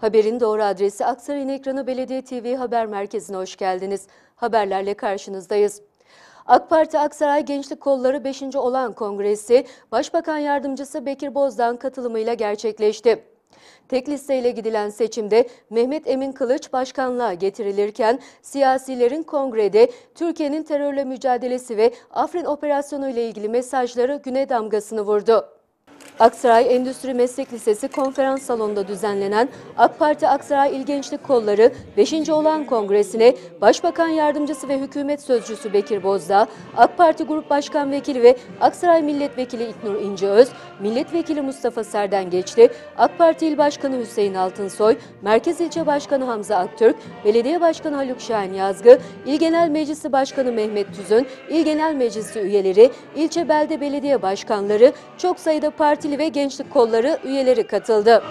Haberin doğru adresi Aksaray'ın ekranı Belediye TV Haber Merkezi'ne hoş geldiniz. Haberlerle karşınızdayız. AK Parti Aksaray Gençlik Kolları 5. Olağan Kongresi, Başbakan Yardımcısı Bekir Bozdağ'ın katılımıyla gerçekleşti. Tek listeyle gidilen seçimde Mehmet Emin Kılıç başkanlığa getirilirken siyasilerin kongrede Türkiye'nin terörle mücadelesi ve Afrin operasyonu ile ilgili mesajları güne damgasını vurdu. Aksaray Endüstri Meslek Lisesi konferans salonunda düzenlenen AK Parti Aksaray İl Gençlik Kolları 5. Olağan Kongresi'ne Başbakan Yardımcısı ve Hükümet Sözcüsü Bekir Bozdağ, AK Parti Grup Başkan Vekili ve Aksaray Milletvekili İlknur İnceöz, Milletvekili Mustafa Serdengeçli, AK Parti İl Başkanı Hüseyin Altınsoy, Merkez İlçe Başkanı Hamza Aktürk, Belediye Başkanı Haluk Şahin Yazgı, İl Genel Meclisi Başkanı Mehmet Tüzün, İl Genel Meclisi üyeleri, ilçe belde belediye başkanları, çok sayıda partili ve gençlik kolları üyeleri katıldı.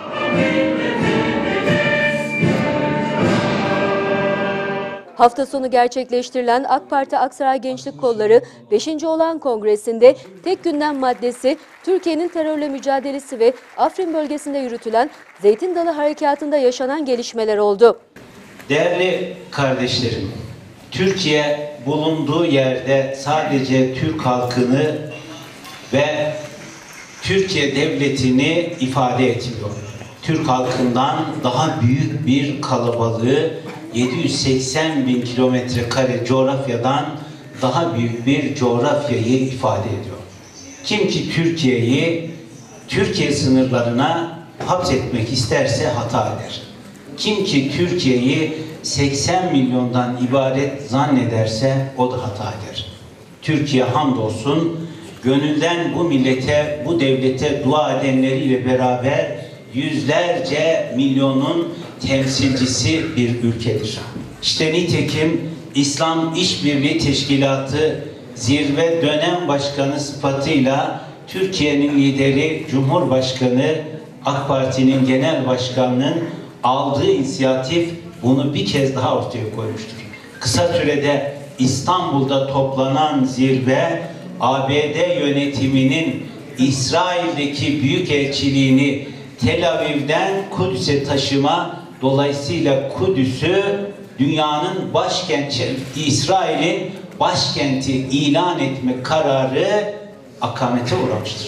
Hafta sonu gerçekleştirilen AK Parti Aksaray Gençlik Kolları 5. Olağan Kongresi'nde tek gündem maddesi Türkiye'nin terörle mücadelesi ve Afrin bölgesinde yürütülen Zeytin Dalı Harekatı'nda yaşanan gelişmeler oldu. Değerli kardeşlerim, Türkiye bulunduğu yerde sadece Türk halkını ve Türkiye devletini ifade etmiyor. Türk halkından daha büyük bir kalabalığı 780 bin kilometre kare coğrafyadan daha büyük bir coğrafyayı ifade ediyor. Kim ki Türkiye sınırlarına hapsetmek isterse hata eder. Kim ki Türkiye'yi 80 milyondan ibaret zannederse o da hata eder. Türkiye hamdolsun gönülden bu millete, bu devlete dua edenleriyle beraber yüzlerce milyonun temsilcisi bir ülkedir. İşte nitekim İslam İşbirliği Teşkilatı zirve dönem başkanı sıfatıyla Türkiye'nin lideri Cumhurbaşkanı, AK Parti'nin genel başkanının aldığı inisiyatif bunu bir kez daha ortaya koymuştur. Kısa sürede İstanbul'da toplanan zirve ABD yönetiminin İsrail'deki büyükelçiliğini Tel Aviv'den Kudüs'e taşıma, dolayısıyla Kudüs'ü dünyanın başkenti, İsrail'in başkenti ilan etme kararı akamete uğramıştır.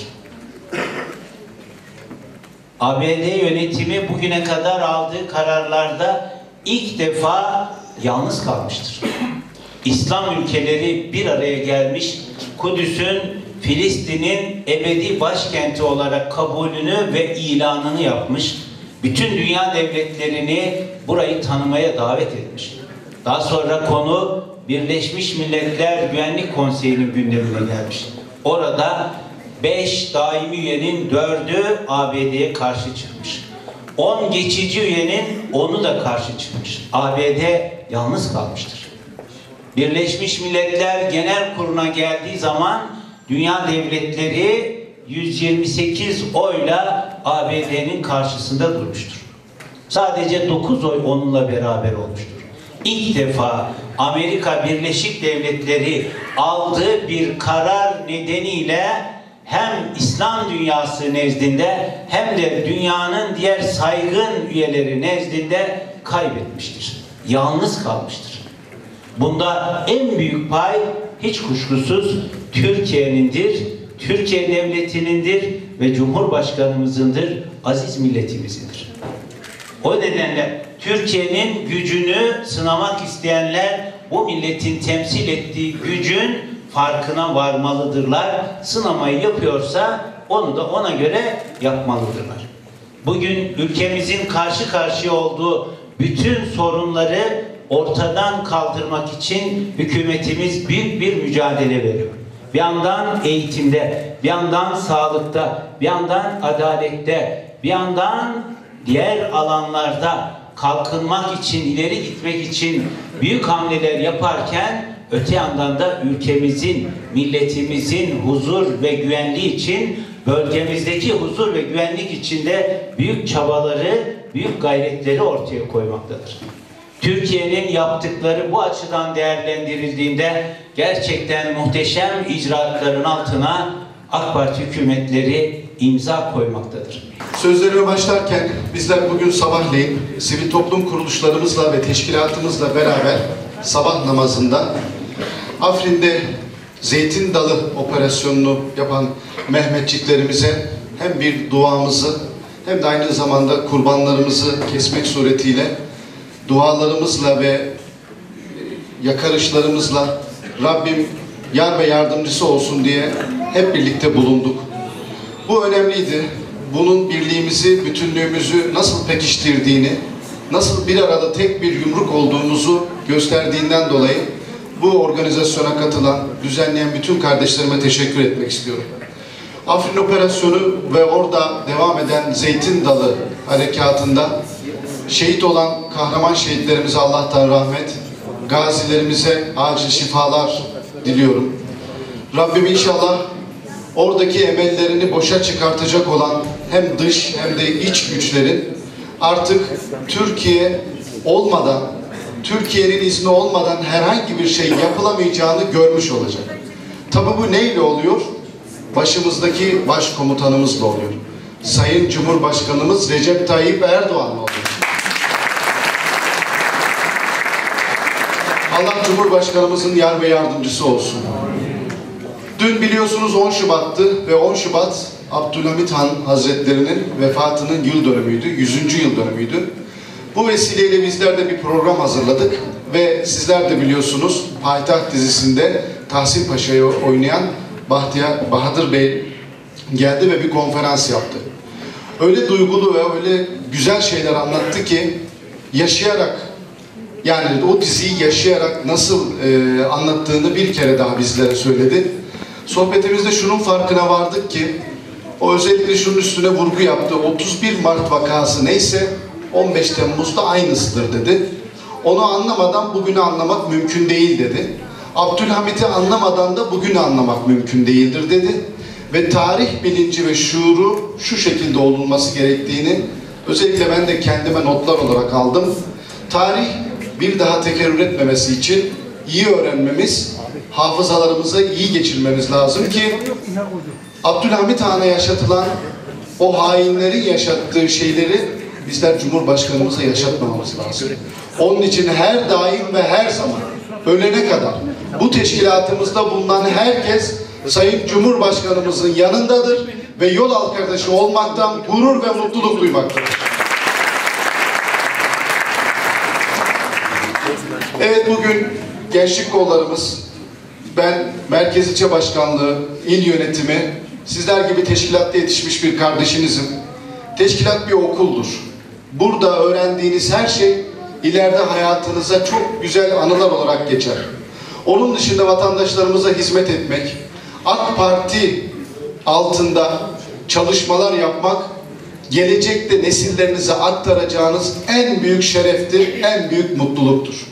ABD yönetimi bugüne kadar aldığı kararlarda ilk defa yalnız kalmıştır. İslam ülkeleri bir araya gelmiş, Kudüs'ün Filistin'in ebedi başkenti olarak kabulünü ve ilanını yapmış. Bütün dünya devletlerini burayı tanımaya davet etmiş. Daha sonra konu Birleşmiş Milletler Güvenlik Konseyi'nin gündemine gelmiş. Orada 5 daimi üyenin 4'ü ABD'ye karşı çıkmış. 10 geçici üyenin 10'u da karşı çıkmış. ABD yalnız kalmıştır. Birleşmiş Milletler Genel Kurulu'na geldiği zaman dünya devletleri 128 oyla ABD'nin karşısında durmuştur. Sadece 9 oy onunla beraber olmuştur. İlk defa Amerika Birleşik Devletleri aldığı bir karar nedeniyle hem İslam dünyası nezdinde hem de dünyanın diğer saygın üyeleri nezdinde kaybetmiştir. Yalnız kalmıştır. Bunda en büyük pay hiç kuşkusuz Türkiye'nindir, Türkiye devletinindir ve Cumhurbaşkanımızındır, aziz milletimizindir. O nedenle Türkiye'nin gücünü sınamak isteyenler bu milletin temsil ettiği gücün farkına varmalıdırlar. Sınamayı yapıyorsa onu da ona göre yapmalıdırlar. Bugün ülkemizin karşı karşıya olduğu bütün sorunları ortadan kaldırmak için hükümetimiz büyük bir mücadele veriyor. Bir yandan eğitimde, bir yandan sağlıkta, bir yandan adalette, bir yandan diğer alanlarda kalkınmak için, ileri gitmek için büyük hamleler yaparken öte yandan da ülkemizin, milletimizin huzur ve güvenliği için, bölgemizdeki huzur ve güvenlik için de büyük çabaları, büyük gayretleri ortaya koymaktadır. Türkiye'nin yaptıkları bu açıdan değerlendirildiğinde gerçekten muhteşem icraatların altına AK Parti hükümetleri imza koymaktadır. Sözlerime başlarken bizler bugün sabahleyin sivil toplum kuruluşlarımızla ve teşkilatımızla beraber sabah namazında Afrin'de zeytin dalı operasyonunu yapan Mehmetçiklerimize hem bir duamızı hem de aynı zamanda kurbanlarımızı kesmek suretiyle dualarımızla ve yakarışlarımızla Rabbim yar ve yardımcısı olsun diye hep birlikte bulunduk. Bu önemliydi. Bunun birliğimizi, bütünlüğümüzü nasıl pekiştirdiğini, nasıl bir arada tek bir yumruk olduğumuzu gösterdiğinden dolayı bu organizasyona katılan, düzenleyen bütün kardeşlerime teşekkür etmek istiyorum. Afrin operasyonu ve orada devam eden Zeytin Dalı harekatında şehit olan kahraman şehitlerimize Allah'tan rahmet, gazilerimize acil şifalar diliyorum. Rabbim inşallah oradaki emellerini boşa çıkartacak olan hem dış hem de iç güçlerin artık Türkiye olmadan, Türkiye'nin izni olmadan herhangi bir şey yapılamayacağını görmüş olacak. Tabi bu neyle oluyor? Başımızdaki başkomutanımızla oluyor. Sayın Cumhurbaşkanımız Recep Tayyip Erdoğan'la oluyor. Allah Cumhurbaşkanımızın yar ve yardımcısı olsun. Dün biliyorsunuz 10 Şubat'tı ve 10 Şubat Abdülhamit Han Hazretleri'nin vefatının yıl dönümüydü, 100. yıl dönümüydü. Bu vesileyle bizler de bir program hazırladık ve sizler de biliyorsunuz Payitaht dizisinde Tahsin Paşa'yı oynayan Bahadır Bey geldi ve bir konferans yaptı. Öyle duygulu ve öyle güzel şeyler anlattı ki yaşayarak, yani o diziyi yaşayarak nasıl anlattığını bir kere daha bizlere söyledi. Sohbetimizde şunun farkına vardık ki o özellikle şunun üstüne vurgu yaptı. 31 Mart vakası neyse 15 Temmuz'da aynısıdır dedi. Onu anlamadan bugünü anlamak mümkün değil dedi. Abdülhamit'i anlamadan da bugünü anlamak mümkün değildir dedi. Ve tarih bilinci ve şuuru şu şekilde olunması gerektiğini özellikle ben de kendime notlar olarak aldım. Tarih bir daha tekerrür etmemesi için iyi öğrenmemiz, hafızalarımıza iyi geçirmemiz lazım ki Abdülhamit Han'a yaşatılan o hainlerin yaşattığı şeyleri bizler Cumhurbaşkanımıza yaşatmamamız lazım. Onun için her daim ve her zaman ölene kadar bu teşkilatımızda bulunan herkes Sayın Cumhurbaşkanımızın yanındadır ve yol arkadaşı olmaktan gurur ve mutluluk duymaktadır. Evet, bugün gençlik kollarımız, ben Merkez İlçe Başkanlığı, il yönetimi, sizler gibi teşkilatta yetişmiş bir kardeşinizim. Teşkilat bir okuldur. Burada öğrendiğiniz her şey ileride hayatınıza çok güzel anılar olarak geçer. Onun dışında vatandaşlarımıza hizmet etmek, AK Parti altında çalışmalar yapmak, gelecekte nesillerinize aktaracağınız en büyük şereftir, en büyük mutluluktur.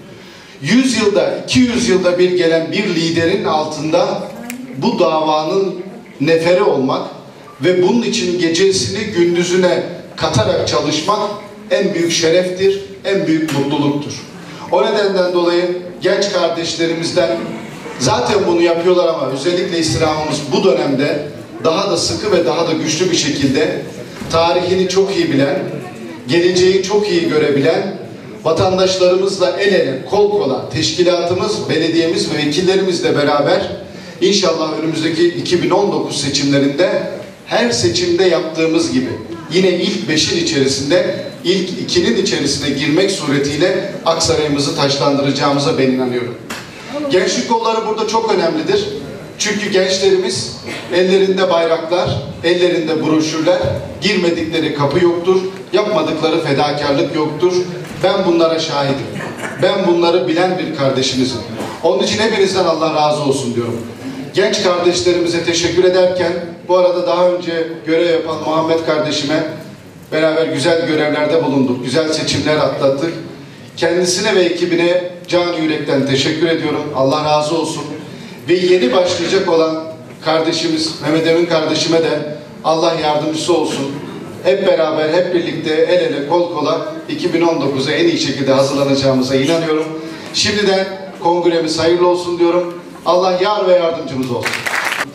100 yılda, 200 yılda bir gelen bir liderin altında bu davanın neferi olmak ve bunun için gecesini gündüzüne katarak çalışmak en büyük şereftir, en büyük mutluluktur. O nedenden dolayı genç kardeşlerimizden zaten bunu yapıyorlar ama özellikle istirhamımız bu dönemde daha da sıkı ve daha da güçlü bir şekilde tarihini çok iyi bilen, geleceği çok iyi görebilen vatandaşlarımızla el ele, kol kola, teşkilatımız, belediyemiz ve vekillerimizle beraber inşallah önümüzdeki 2019 seçimlerinde her seçimde yaptığımız gibi yine ilk 5'in içerisinde, ilk 2'nin içerisine girmek suretiyle Aksaray'ımızı taşlandıracağımıza ben inanıyorum. Gençlik kolları burada çok önemlidir. Çünkü gençlerimiz ellerinde bayraklar, ellerinde broşürler, girmedikleri kapı yoktur, yapmadıkları fedakarlık yoktur. Ben bunlara şahidim. Ben bunları bilen bir kardeşinizim. Onun için hepinizden Allah razı olsun diyorum. Genç kardeşlerimize teşekkür ederken, bu arada daha önce görev yapan Muhammed kardeşime beraber güzel görevlerde bulunduk, güzel seçimler atlattık. Kendisine ve ekibine can yürekten teşekkür ediyorum. Allah razı olsun. Ve yeni başlayacak olan kardeşimiz Mehmet Emin kardeşime de Allah yardımcısı olsun. Hep beraber, hep birlikte el ele, kol kola 2019'a en iyi şekilde hazırlanacağımıza inanıyorum. Şimdiden kongremiz hayırlı olsun diyorum. Allah yar ve yardımcımız olsun.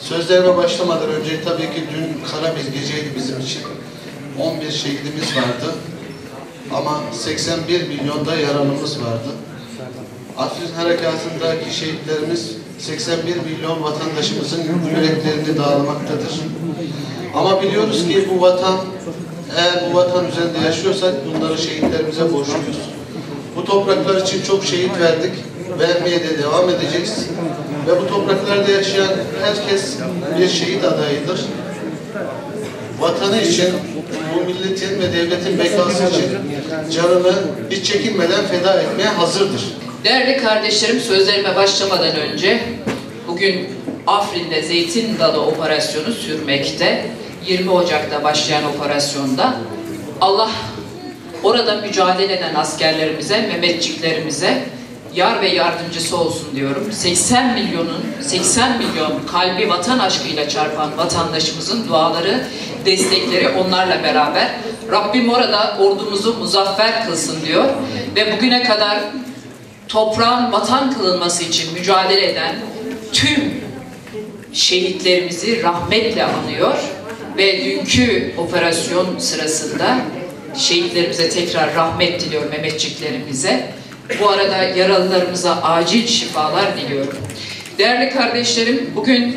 Sözlerime başlamadan önce tabii ki dün kara bir geceydi bizim için. 11 şehidimiz vardı. Ama 81 milyonda yaralımız vardı. Afrin harekatındaki şehitlerimiz 81 milyon vatandaşımızın yüreklerini dağlamaktadır. Ama biliyoruz ki bu vatan, eğer bu vatan üzerinde yaşıyorsak bunları şehitlerimize borçluyuz. Bu topraklar için çok şehit verdik, vermeye de devam edeceğiz. Ve bu topraklarda yaşayan herkes bir şehit adayıdır. Vatanı için, bu milletin ve devletin bekası için canını hiç çekinmeden feda etmeye hazırdır. Değerli kardeşlerim, sözlerime başlamadan önce bugün Afrin'de Zeytin Dalı operasyonu sürmekte. 20 Ocak'ta başlayan operasyonda Allah orada mücadele eden askerlerimize, Mehmetçiklerimize yar ve yardımcısı olsun diyorum. 80 milyon kalbi vatan aşkıyla çarpan vatandaşımızın duaları, destekleri onlarla beraber. Rabbim orada ordumuzu muzaffer kılsın diyor ve bugüne kadar toprağın vatan kılınması için mücadele eden tüm şehitlerimizi rahmetle anıyor ve dünkü operasyon sırasında şehitlerimize tekrar rahmet diliyor, Mehmetçiklerimize. Bu arada yaralılarımıza acil şifalar diliyorum. Değerli kardeşlerim, bugün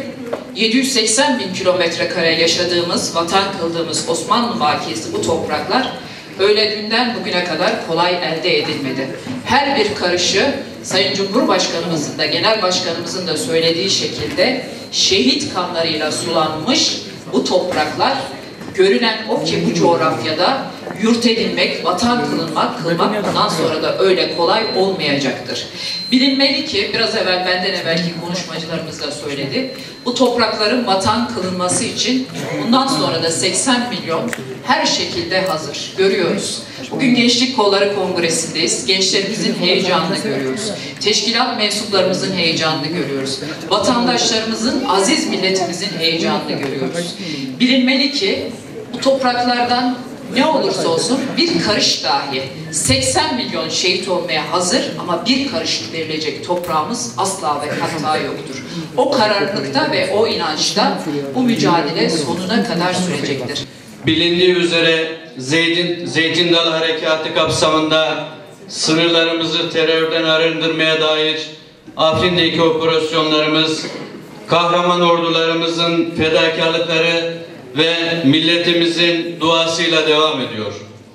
780 bin kilometre kare yaşadığımız, vatan kıldığımız Osmanlı bakiyesi bu topraklar öyle dünden bugüne kadar kolay elde edilmedi. Her bir karışı Sayın Cumhurbaşkanımızın da Genel Başkanımızın da söylediği şekilde şehit kanlarıyla sulanmış bu topraklar, görünen o ki bu coğrafyada yurt edinmek, vatan kılmak bundan sonra da öyle kolay olmayacaktır. Bilinmeli ki, biraz evvel benden evvelki konuşmacılarımız da söyledi, bu toprakların vatan kılınması için bundan sonra da 80 milyon her şekilde hazır. Görüyoruz. Bugün Gençlik Kolları Kongresi'ndeyiz. Gençlerimizin heyecanını görüyoruz. Teşkilat mensuplarımızın heyecanını görüyoruz. Vatandaşlarımızın, aziz milletimizin heyecanını görüyoruz. Bilinmeli ki bu topraklardan ne olursa olsun bir karış dahi 80 milyon şehit olmaya hazır ama bir karış verilecek toprağımız asla ve hatta yoktur. O kararlılıkta ve o inançta bu mücadele sonuna kadar sürecektir. Bilindiği üzere Zeytin Dalı Harekatı kapsamında sınırlarımızı terörden arındırmaya dair Afrin'deki operasyonlarımız, kahraman ordularımızın fedakarlıkları ve milletimizin duasıyla devam ediyor.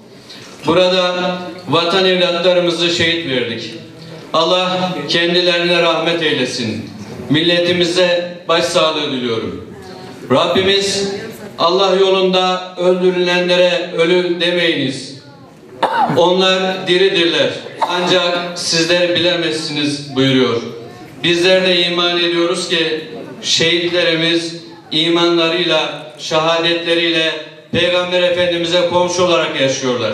Burada vatan evlatlarımızı şehit verdik. Allah kendilerine rahmet eylesin. Milletimize başsağlığı diliyorum. Rabbimiz Allah yolunda öldürülenlere ölü demeyiniz. Onlar diridirler. Ancak sizler bilemezsiniz buyuruyor. Bizler de iman ediyoruz ki şehitlerimiz imanlarıyla, şehadetleriyle Peygamber Efendimiz'e komşu olarak yaşıyorlar.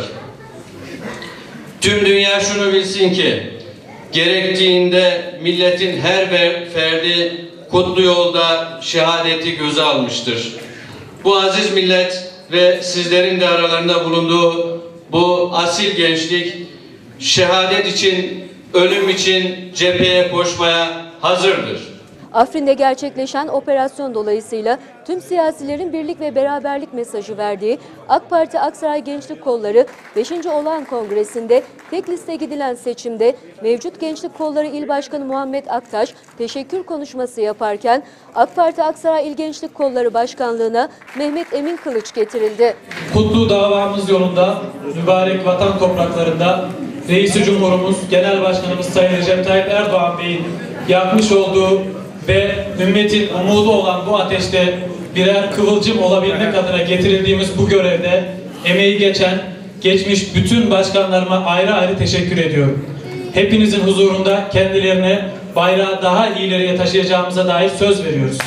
Tüm dünya şunu bilsin ki gerektiğinde milletin her ferdi kutlu yolda şehadeti göze almıştır. Bu aziz millet ve sizlerin de aralarında bulunduğu bu asil gençlik şehadet için, ölüm için cepheye koşmaya hazırdır. Afrin'de gerçekleşen operasyon dolayısıyla tüm siyasilerin birlik ve beraberlik mesajı verdiği AK Parti Aksaray Gençlik Kolları 5. Olağan Kongresi'nde tek liste gidilen seçimde mevcut Gençlik Kolları İl Başkanı Muhammed Aktaş teşekkür konuşması yaparken AK Parti Aksaray İl Gençlik Kolları Başkanlığı'na Mehmet Emin Kılıç getirildi. Kutlu davamız yolunda mübarek vatan topraklarında Reis-i Cumhurumuz Genel Başkanımız Sayın Recep Tayyip Erdoğan Bey'in yakmış olduğu ve ümmetin umudu olan bu ateşte birer kıvılcım olabilmek adına getirildiğimiz bu görevde emeği geçmiş bütün başkanlarıma ayrı ayrı teşekkür ediyorum. Hepinizin huzurunda kendilerine bayrağı daha ileriye taşıyacağımıza dair söz veriyoruz.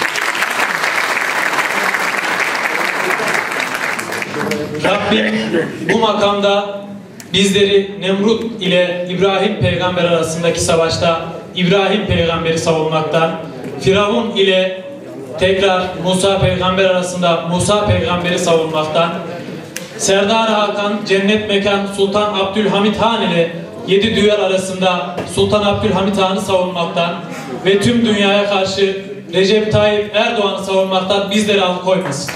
Rabbim bu makamda bizleri Nemrut ile İbrahim peygamber arasındaki savaşta İbrahim peygamberi savunmaktan, Firavun ile tekrar Musa peygamber arasında Musa peygamberi savunmaktan, Serdar Hakan Cennet Mekan Sultan Abdülhamit Han ile 7 düğer arasında Sultan Abdülhamit Han'ı savunmaktan ve tüm dünyaya karşı Recep Tayyip Erdoğan'ı savunmaktan bizleri alıkoymasın.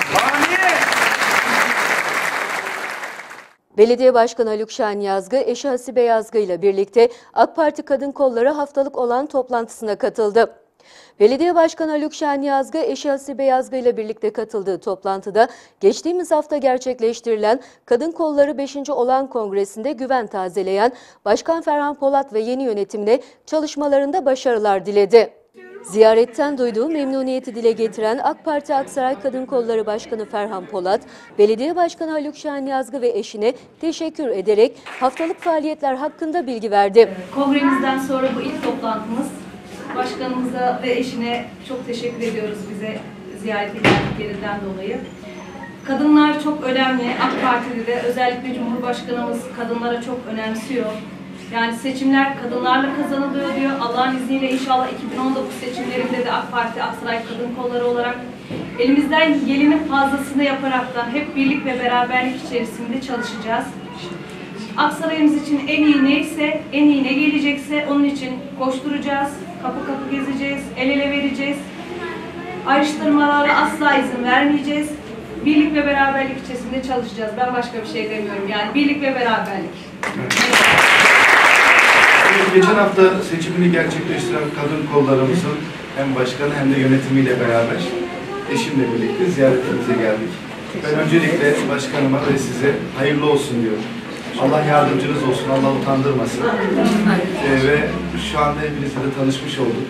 Belediye Başkanı Haluk Şahin Yazgı, eşi Hasibe Yazgı ile birlikte AK Parti Kadın Kolları haftalık olan toplantısına katıldı. Belediye Başkanı Haluk Şahin Yazgı, eşi Hasibe Yazgı ile birlikte katıldığı toplantıda geçtiğimiz hafta gerçekleştirilen Kadın Kolları 5. Olağan Kongresi'nde güven tazeleyen Başkan Ferhan Polat ve yeni yönetimine çalışmalarında başarılar diledi. Ziyaretten duyduğu memnuniyeti dile getiren AK Parti Aksaray Kadın Kolları Başkanı Ferhan Polat, Belediye Başkanı Haluk Şahin Yazgı ve eşine teşekkür ederek haftalık faaliyetler hakkında bilgi verdi. Kongremizden sonra bu ilk toplantımız. Başkanımıza ve eşine çok teşekkür ediyoruz bize ziyarete geldiklerinden dolayı. Kadınlar çok önemli. AK Parti'de de özellikle Cumhurbaşkanımız kadınlara çok önemsiyor. Yani seçimler kadınlarla kazanılıyor diyor. Allah'ın izniyle inşallah 2019 seçimlerinde de AK Parti Aksaray Kadın Kolları olarak elimizden gelenin fazlasını yaparaktan hep birlik ve beraberlik içerisinde çalışacağız. Aksaray'ımız için en iyi neyse, en iyi ne gelecekse onun için koşturacağız. Kapı kapı gezeceğiz, el ele vereceğiz. Ayrıştırmalara asla izin vermeyeceğiz. Birlik ve beraberlik içerisinde çalışacağız. Ben başka bir şey demiyorum. Yani birlik ve beraberlik. Geçen hafta seçimini gerçekleştiren kadın kollarımızın hem başkanı hem de yönetimiyle beraber eşimle birlikte ziyaretimize geldik. Ben öncelikle başkanıma ve size hayırlı olsun diyorum. Allah yardımcınız olsun, Allah utandırmasın. Ve şu anda hepinizle de tanışmış olduk.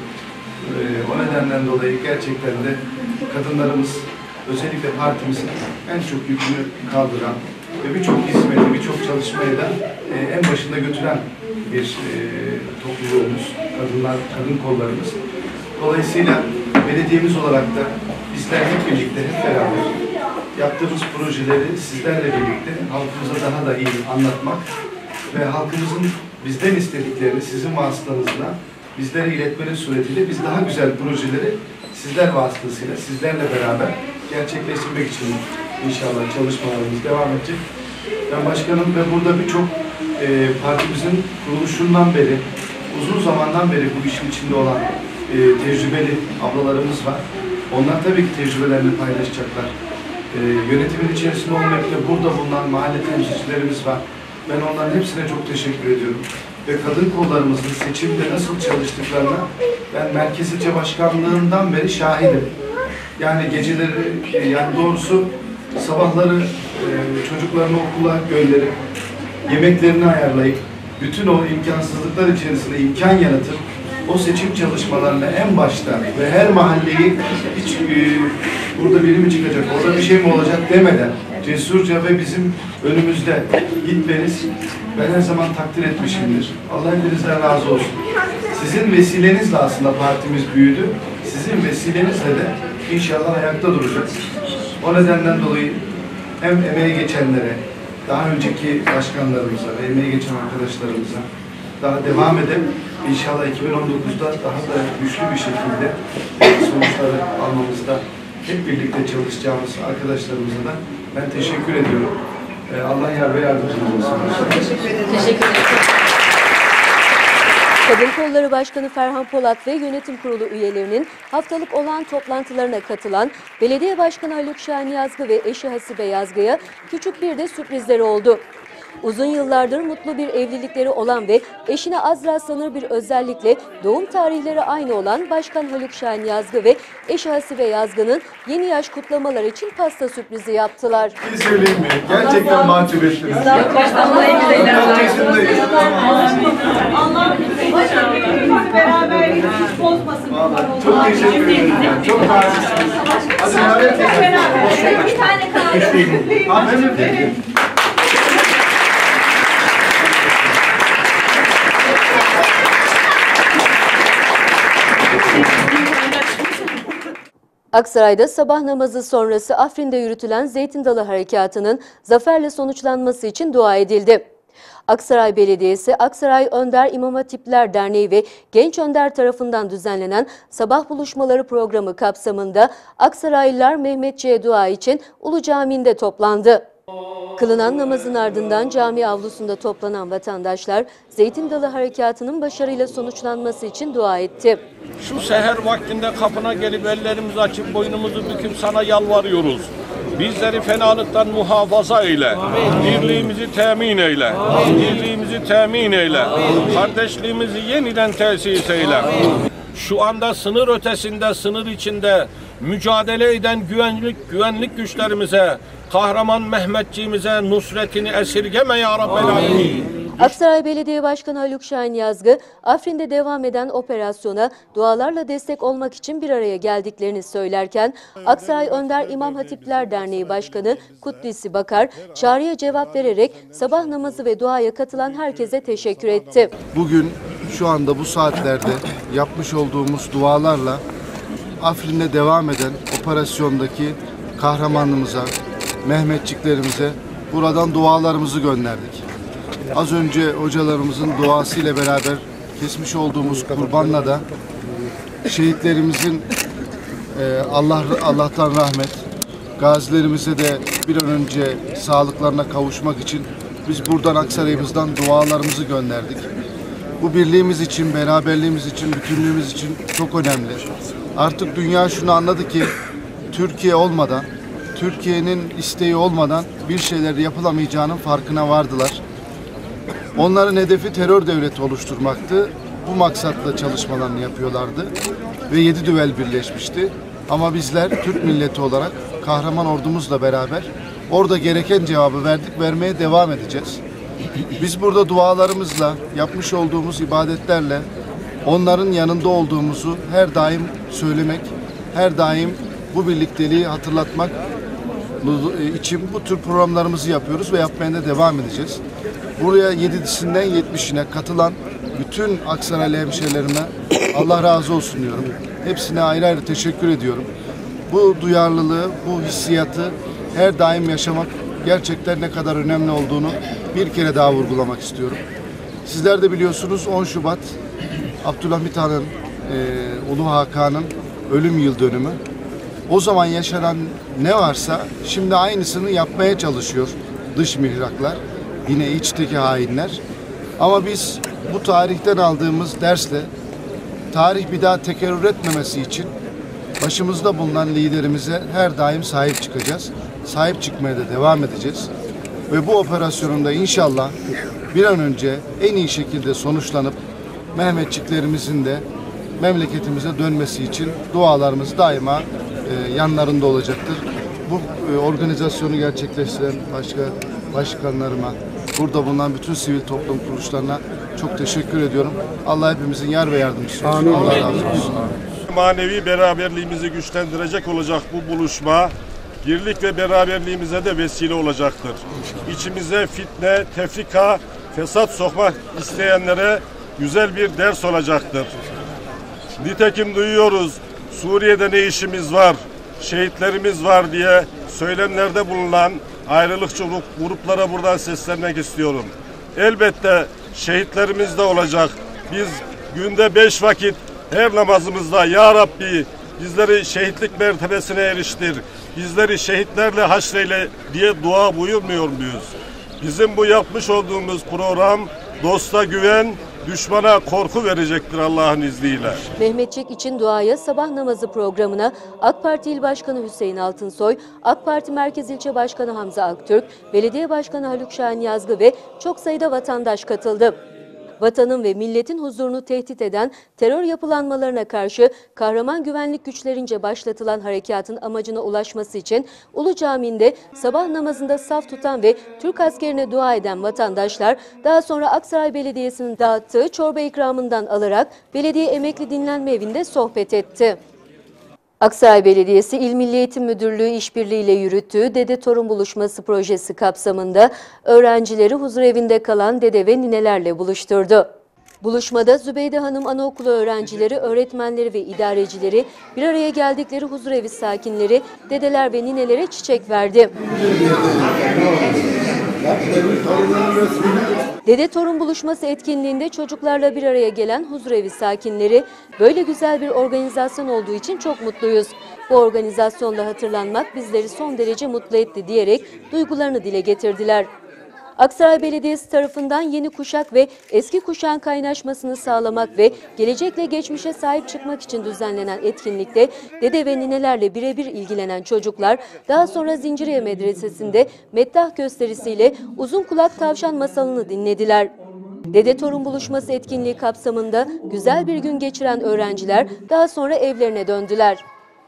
O nedenden dolayı gerçekten de kadınlarımız, özellikle partimizin en çok yükünü kaldıran ve birçok hizmeti, birçok çalışmayı da en başında götüren bir topluluğumuz, kadın kollarımız. Dolayısıyla belediyemiz olarak da bizler hep birlikte, hep beraber yaptığımız projeleri sizlerle birlikte halkımıza daha da iyi anlatmak ve halkımızın bizden istediklerini sizin vasıtanızla bizlere iletmenin suretiyle biz daha güzel projeleri sizler vasıtasıyla, sizlerle beraber gerçekleştirmek için inşallah çalışmalarımız devam edecek. Ben başkanım ve burada birçok partimizin kuruluşundan beri, uzun zamandan beri bu işin içinde olan tecrübeli ablalarımız var. Onlar tabii ki tecrübelerini paylaşacaklar. Yönetimin içerisinde olmakla burada bulunan mahalle temsilcilerimiz var. Ben onların hepsine çok teşekkür ediyorum. Ve kadın kollarımızın seçimde nasıl çalıştıklarına ben Merkez İlçe Başkanlığından beri şahidim. Yani geceleri, yani doğrusu sabahları çocuklarını okula gönderip, yemeklerini ayarlayıp, bütün o imkansızlıklar içerisinde imkan yaratıp, o seçim çalışmalarına en başta ve her mahalleyi hiç burada biri mi çıkacak, orada bir şey mi olacak demeden cesurca ve bizim önümüzde gitmeniz ben her zaman takdir etmişimdir. Allah hepinizden razı olsun. Sizin vesilenizle aslında partimiz büyüdü. Sizin vesilenizle de inşallah ayakta duracağız. O nedenden dolayı hem emeğe geçenlere, daha önceki başkanlarımıza ve emeğe geçen arkadaşlarımıza daha devam edip inşallah 2019'da daha da güçlü bir şekilde sonuçları almamızda hep birlikte çalışacağımız arkadaşlarımıza da ben teşekkür ediyorum. Allah yar ve yardımcınız olsun. Teşekkür ederim. Kadın Kolları Başkanı Ferhan Polat ve Yönetim Kurulu üyelerinin haftalık olağan toplantılarına katılan Belediye Başkanı Haluk Şahin Yazgı ve eşi Hasibe Yazgı'ya küçük bir de sürprizleri oldu. Uzun yıllardır mutlu bir evlilikleri olan ve eşine az rastlanır bir özellikle doğum tarihleri aynı olan Başkan Haluk Şahin Yazgı ve eşi Hasibe Yazgı'nın yeni yaş kutlamaları için pasta sürprizi yaptılar. Bir söyleyeyim mi? Gerçekten mahcup ettiniz. Kaç yaşındayız? Allah beraberlik hiç bozmasın. Çok teşekkür ederim. Çok naziksiniz. Hadi davet edelim. Bir tane kaldı. Hanımefendi. Aksaray'da sabah namazı sonrası Afrin'de yürütülen Zeytin Dalı Harekatı'nın zaferle sonuçlanması için dua edildi. Aksaray Belediyesi, Aksaray Önder İmam Hatipler Derneği ve Genç Önder tarafından düzenlenen sabah buluşmaları programı kapsamında Aksaraylılar Mehmetçiğe dua için Ulu Camii'nde toplandı. Kılınan namazın ardından cami avlusunda toplanan vatandaşlar Zeytin Dalı Harekatı'nın başarıyla sonuçlanması için dua etti. Şu seher vaktinde kapına gelip ellerimizi açıp boynumuzu büküp sana yalvarıyoruz. Bizleri fenalıktan muhafaza eyle. Birliğimizi temin eyle. Birliğimizi temin eyle. Kardeşliğimizi yeniden tesis eyle. Şu anda sınır ötesinde, sınır içinde mücadele eden güvenlik güçlerimize, kahraman Mehmetçiğimize nusretini esirgeme ya Rabbel Alemin. Aksaray Belediye Başkanı Haluk Şahin Yazgı, Afrin'de devam eden operasyona dualarla destek olmak için bir araya geldiklerini söylerken, Aksaray Önder İmam Hatipler Derneği Başkanı Kuddisi Bakar, çağrıya cevap vererek sabah namazı ve duaya katılan herkese teşekkür etti. Bugün şu anda bu saatlerde yapmış olduğumuz dualarla Afrin'de devam eden operasyondaki kahramanımıza, Mehmetçiklerimize buradan dualarımızı gönderdik. Az önce hocalarımızın duasıyla beraber kesmiş olduğumuz kurbanla da şehitlerimizin Allah'tan rahmet, gazilerimize de bir an önce sağlıklarına kavuşmak için biz buradan Aksaray'ımızdan dualarımızı gönderdik. Bu birliğimiz için, beraberliğimiz için, bütünlüğümüz için çok önemli. Artık dünya şunu anladı ki Türkiye olmadan, Türkiye'nin isteği olmadan bir şeyler yapılamayacağının farkına vardılar. Onların hedefi terör devleti oluşturmaktı. Bu maksatla çalışmalarını yapıyorlardı ve 7 düvel birleşmişti. Ama bizler Türk milleti olarak kahraman ordumuzla beraber orada gereken cevabı verdik, vermeye devam edeceğiz. Biz burada dualarımızla, yapmış olduğumuz ibadetlerle onların yanında olduğumuzu her daim söylemek, her daim bu birlikteliği hatırlatmak için bu tür programlarımızı yapıyoruz ve yapmaya da devam edeceğiz. Buraya 7'sinden 70'ine katılan bütün Aksaraylı hemşehrilerime Allah razı olsun diyorum. Hepsine ayrı ayrı teşekkür ediyorum. Bu duyarlılığı, bu hissiyatı her daim yaşamak gerçekten ne kadar önemli olduğunu bir kere daha vurgulamak istiyorum. Sizler de biliyorsunuz 10 Şubat Abdülhamit Han'ın, Ulu Hakan'ın ölüm yıl dönümü. O zaman yaşanan ne varsa şimdi aynısını yapmaya çalışıyor dış mihraklar, yine içteki hainler. Ama biz bu tarihten aldığımız dersle tarih bir daha tekerrür etmemesi için başımızda bulunan liderimize her daim sahip çıkacağız. Sahip çıkmaya da devam edeceğiz. Ve bu operasyonunda inşallah bir an önce en iyi şekilde sonuçlanıp Mehmetçiklerimizin de memleketimize dönmesi için dualarımız daima yanlarında olacaktır. Bu organizasyonu gerçekleştiren başkanlarıma, burada bulunan bütün sivil toplum kuruluşlarına çok teşekkür ediyorum. Allah hepimizin yar ve yardımcısı olsun. Allah razı olsun. Manevi beraberliğimizi güçlendirecek olacak bu buluşma, birlik ve beraberliğimize de vesile olacaktır. İçimize fitne, tefrika, fesat sokmak isteyenlere güzel bir ders olacaktır. Nitekim duyuyoruz, Suriye'de ne işimiz var, şehitlerimiz var diye söylemlerde bulunan ayrılıkçı gruplara buradan seslenmek istiyorum. Elbette şehitlerimiz de olacak. Biz günde 5 vakit her namazımızda Ya Rabbi bizleri şehitlik mertebesine eriştir, bizleri şehitlerle haşreyle diye dua buyurmuyor muyuz? Bizim bu yapmış olduğumuz program dosta güven, düşmana korku verecektir Allah'ın izniyle. Mehmetçik için duaya sabah namazı programına AK Parti İl Başkanı Hüseyin Altınsoy, AK Parti Merkez İlçe Başkanı Hamza Aktürk, Belediye Başkanı Haluk Şahin Yazgı ve çok sayıda vatandaş katıldı. Vatanın ve milletin huzurunu tehdit eden terör yapılanmalarına karşı kahraman güvenlik güçlerince başlatılan harekatın amacına ulaşması için Ulu Camii'nde sabah namazında saf tutan ve Türk askerine dua eden vatandaşlar daha sonra Aksaray Belediyesi'nin dağıttığı çorba ikramından alarak belediye emekli dinlenme evinde sohbet etti. Aksaray Belediyesi İl Milli Eğitim Müdürlüğü işbirliğiyle yürüttüğü Dede Torun Buluşması projesi kapsamında öğrencileri huzurevinde kalan dede ve ninelerle buluşturdu. Buluşmada Zübeyde Hanım Anaokulu öğrencileri, öğretmenleri ve idarecileri bir araya geldikleri huzurevi sakinleri, dedeler ve ninelere çiçek verdi. Dede Torun Buluşması etkinliğinde çocuklarla bir araya gelen huzurevi sakinleri, böyle güzel bir organizasyon olduğu için çok mutluyuz. Bu organizasyonda hatırlanmak bizleri son derece mutlu etti diyerek duygularını dile getirdiler. Aksaray Belediyesi tarafından yeni kuşak ve eski kuşağın kaynaşmasını sağlamak ve gelecekle geçmişe sahip çıkmak için düzenlenen etkinlikte dede ve ninelerle birebir ilgilenen çocuklar daha sonra Zinciriye Medresesi'nde meddah gösterisiyle Uzun Kulak Tavşan masalını dinlediler. Dede torun buluşması etkinliği kapsamında güzel bir gün geçiren öğrenciler daha sonra evlerine döndüler.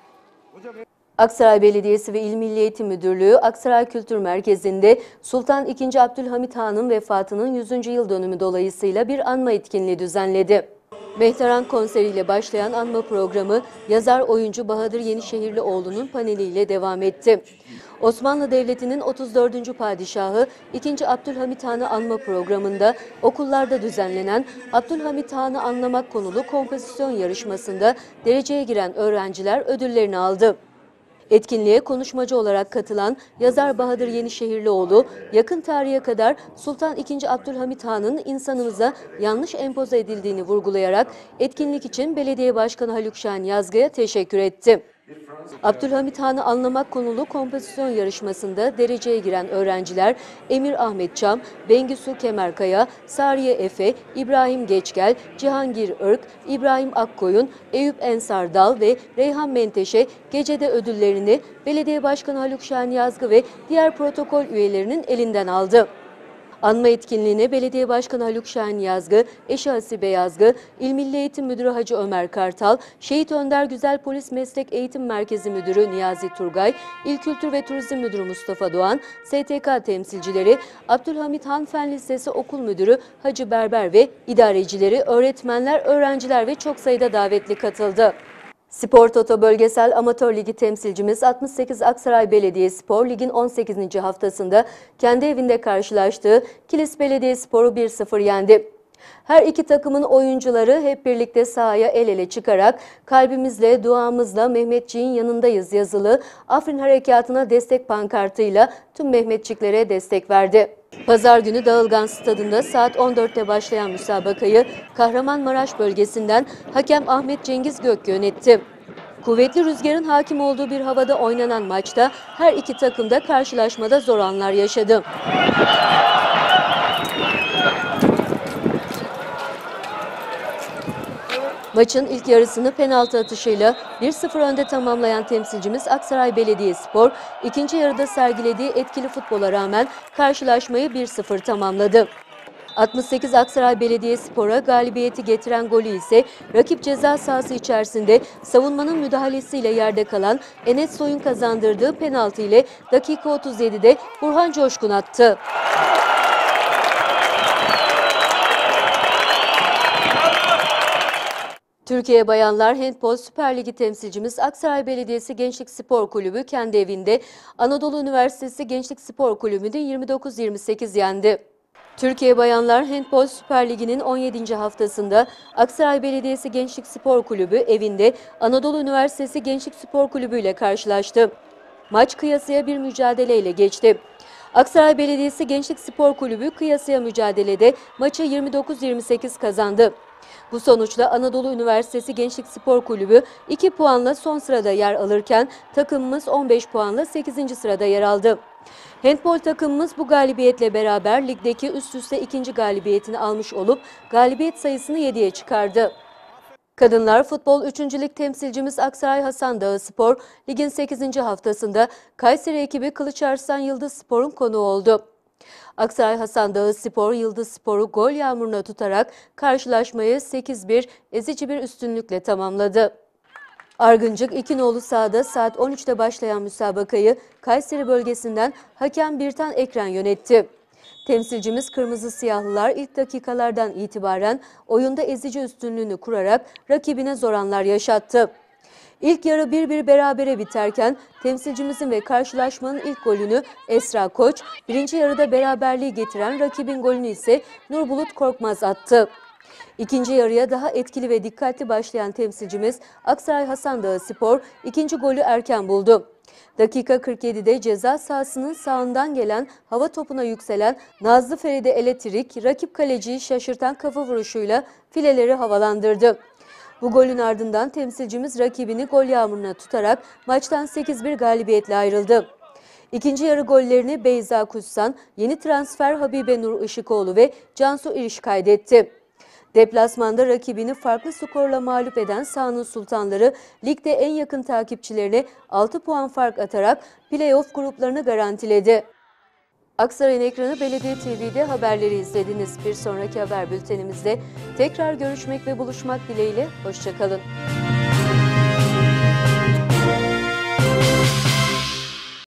Aksaray Belediyesi ve İl Milli Eğitim Müdürlüğü Aksaray Kültür Merkezi'nde Sultan II. Abdülhamit Han'ın vefatının 100. yıl dönümü dolayısıyla bir anma etkinliği düzenledi. Mehteran konseriyle başlayan anma programı yazar oyuncu Bahadır Yenişehirlioğlu'nun paneliyle devam etti. Osmanlı Devleti'nin 34. Padişahı II. Abdülhamit Han'ı anma programında okullarda düzenlenen Abdülhamit Han'ı anlamak konulu kompozisyon yarışmasında dereceye giren öğrenciler ödüllerini aldı. Etkinliğe konuşmacı olarak katılan yazar Bahadır Yenişehirlioğlu, yakın tarihe kadar Sultan II. Abdülhamit Han'ın insanımıza yanlış empoze edildiğini vurgulayarak etkinlik için Belediye Başkanı Haluk Şahin Yazgı'ya teşekkür etti. Abdülhamit Han'ı anlamak konulu kompozisyon yarışmasında dereceye giren öğrenciler Emir Ahmet Çam, Bengisu Kemerkaya, Sariye Efe, İbrahim Geçgel, Cihangir Irk, İbrahim Akkoyun, Eyüp Ensar Dal ve Reyhan Menteşe gecede ödüllerini Belediye Başkanı Haluk Şahin Yazgı ve diğer protokol üyelerinin elinden aldı. Anma etkinliğine Belediye Başkanı Haluk Şahin Yazgı, eşi Hasibe Yazgı, İl Milli Eğitim Müdürü Hacı Ömer Kartal, Şehit Önder Güzel Polis Meslek Eğitim Merkezi Müdürü Niyazi Turgay, İl Kültür ve Turizm Müdürü Mustafa Doğan, STK temsilcileri, Abdülhamit Han Fen Lisesi Okul Müdürü Hacı Berber ve idarecileri, öğretmenler, öğrenciler ve çok sayıda davetli katıldı. Spor Toto Bölgesel Amatör Ligi temsilcimiz 68 Aksaray Belediyespor Lig'in 18. haftasında kendi evinde karşılaştığı Kilis Belediyespor'u 1-0 yendi. Her iki takımın oyuncuları hep birlikte sahaya el ele çıkarak kalbimizle, duamızla Mehmetçiğin yanındayız yazılı Afrin Harekatı'na destek pankartıyla tüm Mehmetçiklere destek verdi. Pazar günü Dağılgan Stadında saat 14'te başlayan müsabakayı Kahramanmaraş bölgesinden hakem Ahmet Cengiz Gök yönetti. Kuvvetli rüzgarın hakim olduğu bir havada oynanan maçta her iki takım da karşılaşmada zor anlar yaşadı. Maçın ilk yarısını penaltı atışıyla 1-0 önde tamamlayan temsilcimiz Aksaray Belediyespor, ikinci yarıda sergilediği etkili futbola rağmen karşılaşmayı 1-0 tamamladı. 68 Aksaray Belediyespor'a galibiyeti getiren golü ise rakip ceza sahası içerisinde savunmanın müdahalesiyle yerde kalan Enes Soy'un kazandırdığı penaltı ile dakika 37'de Burhan Coşkun attı. Türkiye Bayanlar Handbol Süper Ligi temsilcimiz Aksaray Belediyesi Gençlik Spor Kulübü kendi evinde Anadolu Üniversitesi Gençlik Spor Kulübü'nü 29-28 yendi. Türkiye Bayanlar Handbol Süper Ligi'nin 17. haftasında Aksaray Belediyesi Gençlik Spor Kulübü evinde Anadolu Üniversitesi Gençlik Spor Kulübü ile karşılaştı. Maç kıyasıya bir mücadeleyle geçti. Aksaray Belediyesi Gençlik Spor Kulübü kıyasıya mücadelede maçı 29-28 kazandı. Bu sonuçla Anadolu Üniversitesi Gençlik Spor Kulübü 2 puanla son sırada yer alırken takımımız 15 puanla 8. sırada yer aldı. Handbol takımımız bu galibiyetle beraber ligdeki üst üste ikinci galibiyetini almış olup galibiyet sayısını 7'ye çıkardı. Kadınlar Futbol 3. Lig temsilcimiz Aksaray Hasandağı Spor, ligin 8. haftasında Kayseri ekibi Kılıçarslan Yıldız Spor'un konuğu oldu. Aksaray Hasandağı Spor, Yıldız Spor'u gol yağmuruna tutarak karşılaşmayı 8-1 ezici bir üstünlükle tamamladı. Argıncık İkinoğlu sahada saat 13'te başlayan müsabakayı Kayseri bölgesinden hakem Birtan Ekren yönetti. Temsilcimiz Kırmızı Siyahlılar ilk dakikalardan itibaren oyunda ezici üstünlüğünü kurarak rakibine zor anlar yaşattı. İlk yarı 1-1 berabere biterken temsilcimizin ve karşılaşmanın ilk golünü Esra Koç, birinci yarıda beraberliği getiren rakibin golünü ise Nurbulut Korkmaz attı. İkinci yarıya daha etkili ve dikkatli başlayan temsilcimiz Aksaray Hasandağı Spor ikinci golü erken buldu. Dakika 47'de ceza sahasının sağından gelen hava topuna yükselen Nazlı Feride Elektrik rakip kaleciyi şaşırtan kafa vuruşuyla fileleri havalandırdı. Bu golün ardından temsilcimiz rakibini gol yağmuruna tutarak maçtan 8-1 galibiyetle ayrıldı. İkinci yarı gollerini Beyza Kutsan, yeni transfer Habibe Nur Işıkoğlu ve Cansu İriş kaydetti. Deplasmanda rakibini farklı skorla mağlup eden sahanın sultanları ligde en yakın takipçilerine 6 puan fark atarak play-off gruplarını garantiledi. Aksaray'ın ekranı Belediye TV'de haberleri izlediniz. Bir sonraki haber bültenimizde tekrar görüşmek ve buluşmak dileğiyle. Hoşça kalın.